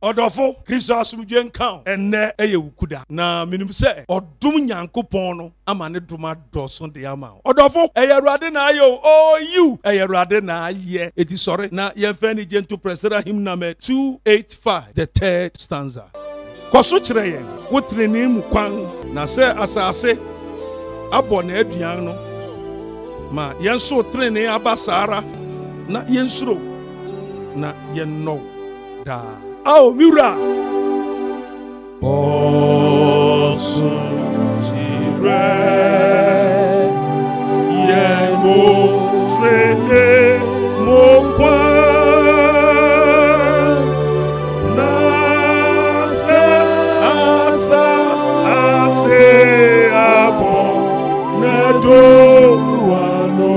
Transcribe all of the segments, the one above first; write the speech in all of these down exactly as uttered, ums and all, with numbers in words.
Odofo Kristo asumdwe nkan enne eye wukuda na minim se odum Nyankopon no amane duma doso de ama. Odofo eye Awurade na ayo oh you eye Awurade na aye eti sorry na ye fa ni gentle president hymn number two eighty-five the third stanza. Koso kire yen wotre ni mu kwan na se asase abo na aduan no ma yen so tre ni abasara na yen suro na yen no da. Oh, Mura. Oh, Sunjire, Yemo, Trene, Mokwa, Nasa, Asa, Ase, Abo, Nedo, Wano,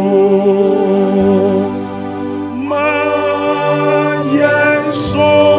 Ma, Yeso.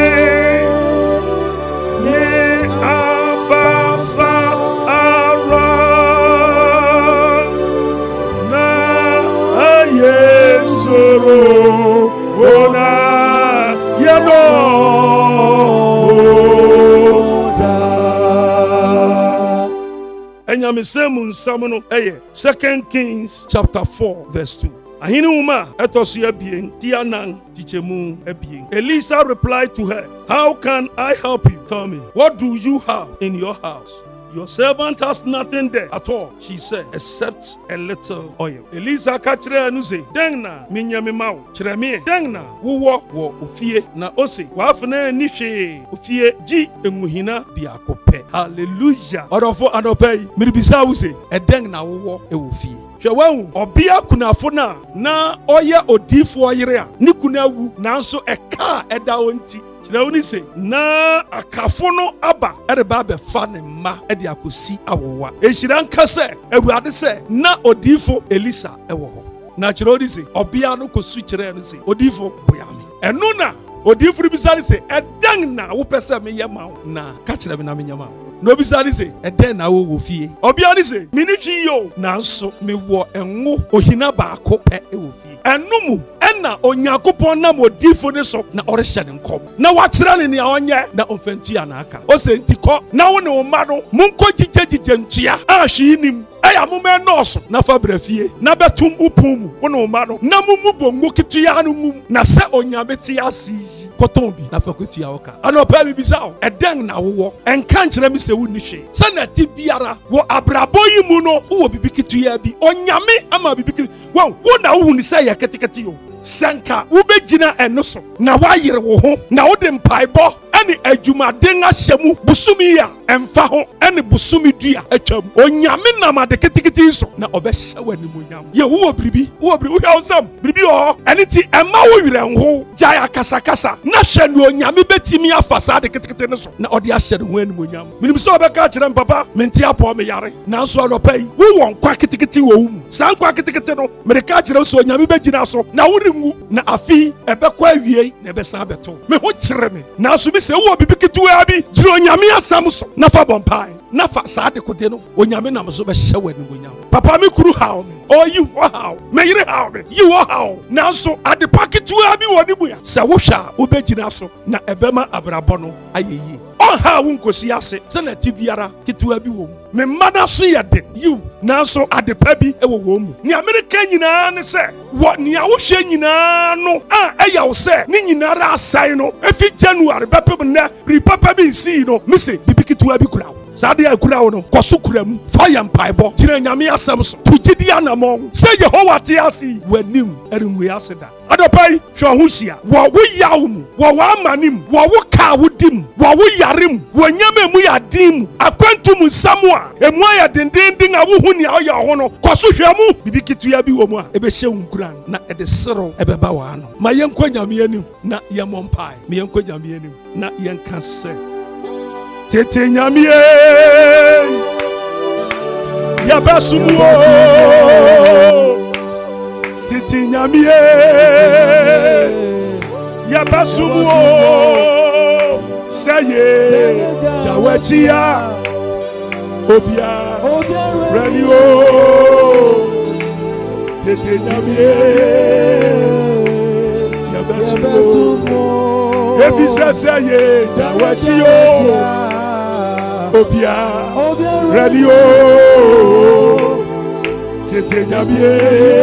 Second Kings chapter four verse two. Ahini uma etosu ebien tianan tichemu ebien. Elisa replied to her, "How can I help you? Tell me, what do you have in your house?" "Your servant has nothing there at all," she said, "except a little oil." Elisa kachire anu say, "Dengna minyame mawo, kire me, dengna wo wo ofie na ose, wa afena ni hwe, ofie ji enguhina biako pe." Hallelujah. Odofo anopai, miribisa wo say, "E dengna wo e ofie." Hwewahu obia kunafo na na oye odifo oyere a ni kunawu nanso eka eda onti. Chirewuni say na akafo no aba ereba be fa ne ma e de akosi awowa. Ehira nka se Awurade se na odifo Elisa ewo ho. Na chirewuni say obia no kosu chire no say odifo boyame. Enu na odifo bisari say edan na wo pese me yema na ka chire me na me nyama. No bisari say eden na wo fie. Obia ni say minitwi yo nanso me wo enwo ohina baako pe e wo fie. Enumu ena Onyankopon na modifo ne so na orehye ne nkom na wachira ne ne onye na ofentu ya na aka o se ntiko na wo ne wo ma no munko jijejije ntua ahwe nim aya mume noso na fabrafie na betum upum wo ne wo ma no na mumu bongo kitua no mum na se onyame te asi koton bi na fakutu ya oka anopa bi bisa o eden na wo enka nkire mi se wo ni hwe se na ti biara wo abrabo yi mu no wo bibi kitua bi onyame ama bibi kitua wo wo na wo ni se ya ketekete yo Sanka ubejina enoso na wayire wo ho na wode mpaibɔ ene adwumaden ahyɛmu busumi ya emfa ho ene busumi dua atwam onyame nam ade ketekete so na obɛhyɛ wani monyam ye wo bribi wo bribi wo hwawsam bribi ho ene ti ɛma wo wire ho jaya kasa kasa na hwɛ no onyame betimi afasa ade ketekete ne so na ɔde ahyɛ ne ho ani monyam minim sɛ obɛka kyerɛ papa menti apɔ me yare nanso anopai wo won kwa ketekete wo wu san kwa ketekete no mereka kyerɛ so onyame begyina so na wo na afi ebekwa awie na ebesa beto me ho kyere me na so bi se wo bibi ketua bi jiro onyame asam so na fa bompai na fa saade kode no onyame nam so be hye wani onyam papa me kuru hawo me o yi wo hawo me yire hawo me yi wo hawo na so ade paketua bi woni buya se wo hwa obegyina so na ebema abrabɔ no ayeyi on ha wo nkosi ase se na ti biara ketua bi wo me mana so yede yi na so ade pa bi e wo wo mu ni America nyina ne se wo ni a wo hwe nyina no a eya wo se ni nyina ra asai no efi January bepem na ripapa bi si no me se bibi ketua bi kura Sade akura wo no koso kura mu fire mpaibɔ gyina nyame asɛm so tugidi anamon sɛ Yehowa te ase wanim ɛrenwe ase da adopai hwɛ ho hia wo wo yaw mu wo wo amanim wo wo ka wo dim wo wo yarem wo nyame mu ya dim akwantum nsam a emu ya dendenden a wo hu ne ɔyɛ ho no koso hwɛ mu bibi kitua bi wo mu a ɛbɛhyɛ unkuran na ɛde serew ɛbɛba wa ano ma yɛnkɔ nyame anim na yɛmɔ mpae me yɛnkɔ nyame anim na yɛnka sɛ Tete nyamie ya basumu Tete nyamie ya basumu Saye jawachia obia radio Tete nyamie ya basumu Efisa say Jawatio Obia Radio Kete Jabie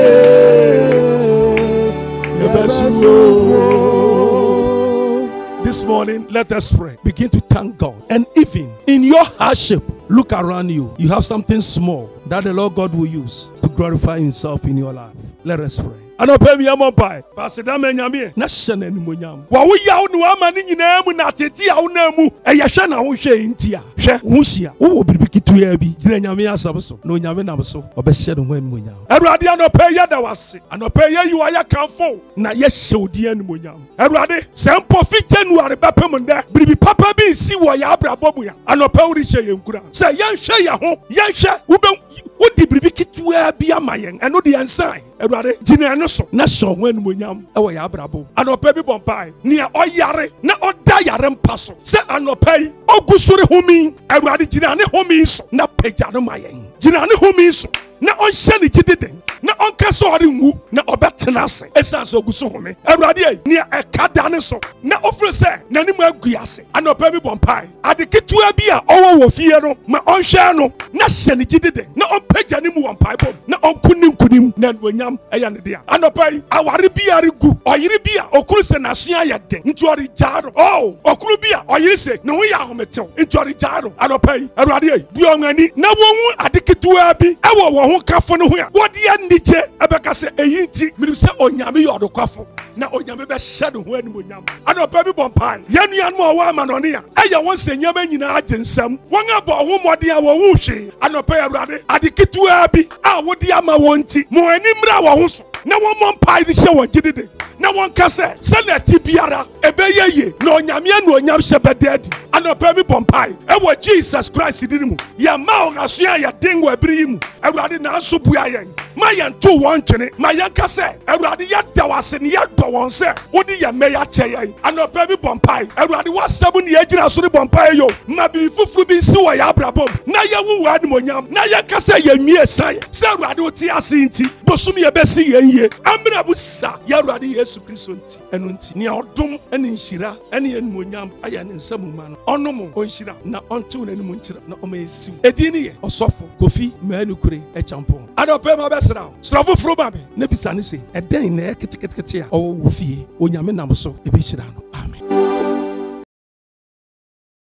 This morning, let us pray. Begin to thank God. And even in your hardship, look around you. You have something small that the Lord God will use to glorify Himself in your life. Let us pray. Ano pe mi amon pai pastor da menyame na hyena animonyam wa wo yaw no ama ni nyina mu na tete a wo na mu e ye hwe na wo hwe nti a hwe wo hia wo biribi kitua bi dire nyame asab so na onyame nam so obe hye no animonyam Awurade ano pe ye da wase ano pe ye yiwa ya kanfo na ye hye odi animonyam Awurade se mpo fi January bepem nda biribi papa bi si wo ya abrabọ mu ya ano pe wo ri hye ye nkura se ye hwe ye ho ye hwe wo be wo di biribi kitua bi amayen eno de ensan Awurade gina no so na so wan monyam e wo ya abrabo anopa bi bompai nia oyare na oda yare mpa so se anopa yi ogusure humi Awurade gina ne humi so na pagya no mayen gina ne humi so na onhye ne gideden na onka so ore nwu na obetena ase esa so oguso humi Awurade nia ekada ne so na ofre se nanim aguase anopa bi bompai adeketua bi a owo wo fie no ma onhwe no na hye ne gideden na onpagya ne mu wompai bom na onkunim kunim na wonyam eya ne dia anopa yi aware bi ari gu oyire bi a okuru se na so ya den nti ori jaaro oh okuru bi a oyire se ne ho ya hometew nti ori jaaro anopa yi Awurade yi bi onani na wonwu adeketua bi ewo wo ho kafo ne ho ya wodi ya nije ebeka se eyi nti mirim se onyame yo odokwafo na onyame be hye ne ho animonyam anopa bi bompan yanua no owa amanone a eya won se nyama nyina agensam won abo ho mode a wo hu hwe anopa yi Awurade adeketua bi a wodi ama won nti mo animra wo ho so na won mompai ni hye won gidide na won kase se na ti biara ebeyeye na onyame anu onyam hye bededi anopa mi bompai e wo Jesus Christ dinimu ya ma o asoa ya den wa biri mu Awurade na anso bua yen ma yen to won twene ma yen kase Awurade ya dawase ne ya do won se wodi ya me ya cheyen anopa mi bompai Awurade wasabu ne ya gina so ne bompai yo ma bi fufuru bi nsi wo ya abrabom na ya wu wa animonyam na ya kase ya mie sai se Awurade o ti ase nti bosum ye besi ye ye amra busa ya Awurade Yesu Kristo nti enu nti ne odom ene nhira ene animonyam aya ne nsamu ma no onomo onhira na ontew na animu nkyira na omayesiw edi ne ye osofo Kofi Manukure Akyeampong adope ma besra srofo froba me na bisa ne se eden na keteketekete a owo fie onyame nam so ebe hyira no.